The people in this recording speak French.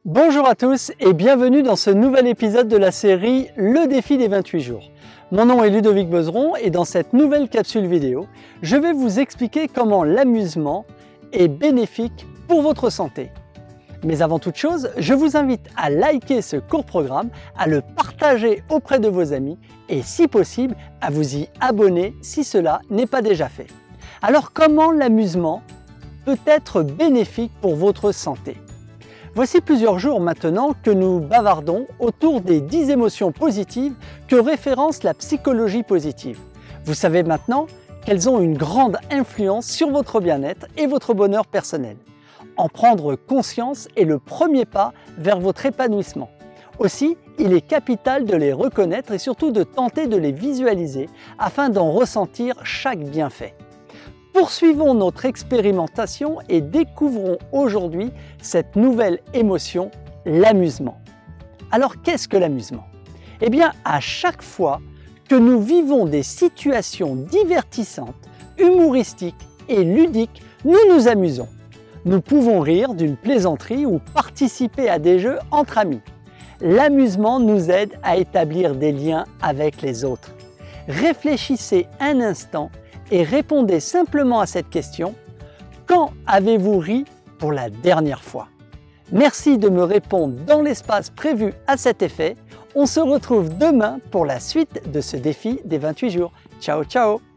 Bonjour à tous et bienvenue dans ce nouvel épisode de la série Le défi des 28 jours. Mon nom est Ludovic Bezeron et dans cette nouvelle capsule vidéo, je vais vous expliquer comment l'amusement est bénéfique pour votre santé. Mais avant toute chose, je vous invite à liker ce court programme, à le partager auprès de vos amis et si possible, à vous y abonner si cela n'est pas déjà fait. Alors comment l'amusement peut être bénéfique pour votre santé ? Voici plusieurs jours maintenant que nous bavardons autour des 10 émotions positives que référence la psychologie positive. Vous savez maintenant qu'elles ont une grande influence sur votre bien-être et votre bonheur personnel. En prendre conscience est le premier pas vers votre épanouissement. Aussi, il est capital de les reconnaître et surtout de tenter de les visualiser afin d'en ressentir chaque bienfait. Poursuivons notre expérimentation et découvrons aujourd'hui cette nouvelle émotion, l'amusement. Alors qu'est-ce que l'amusement ? Eh bien, à chaque fois que nous vivons des situations divertissantes, humoristiques et ludiques, nous nous amusons. Nous pouvons rire d'une plaisanterie ou participer à des jeux entre amis. L'amusement nous aide à établir des liens avec les autres. Réfléchissez un instant et répondez simplement à cette question: quand avez-vous ri pour la dernière fois? Merci de me répondre dans l'espace prévu à cet effet. On se retrouve demain pour la suite de ce défi des 28 jours. Ciao, ciao!